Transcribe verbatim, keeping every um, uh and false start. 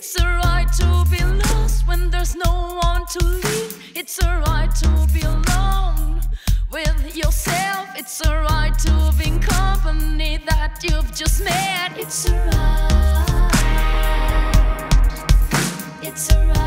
It's alright to be lost when there's no one to lead. It's alright to be alone with yourself. It's alright to be in company that you've just met. It's alright. It's alright.